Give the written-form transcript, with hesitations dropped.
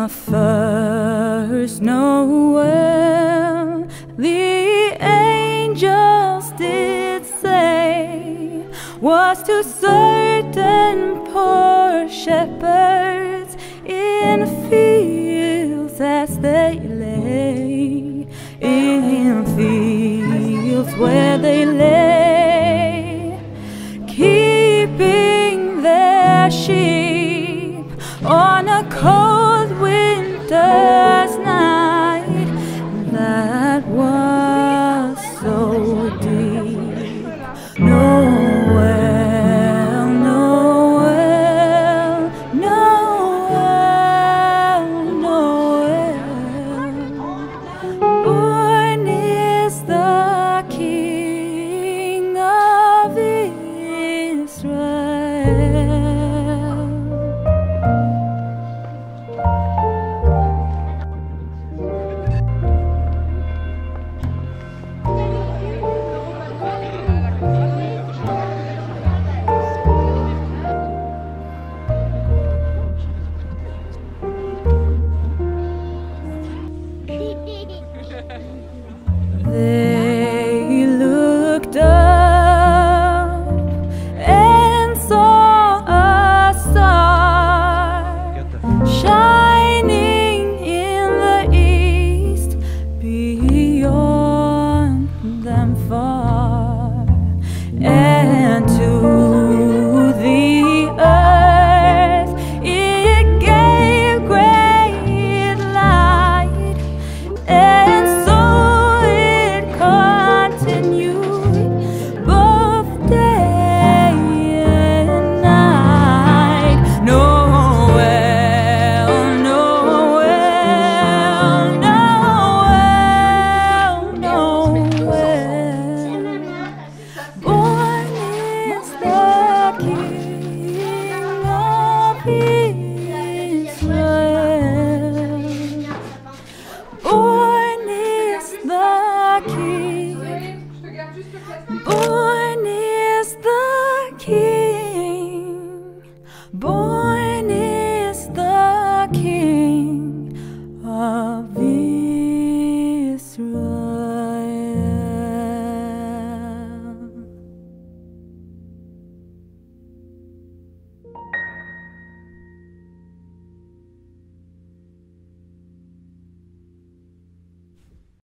first Noel, the angels did say, was to certain poor shepherds in fields as they lay, in fields where they lay, keeping their sheep on a cold winter's night that was so deep. Noel, Noel, Noel, Noel, born is the King of Israel. They looked up and saw a star shining in the east, beyond them far, and to the earth it gave great light, and so both day and night. Noel, Noel, Noel, Noel, born is the King of Israel. Born is the King. Born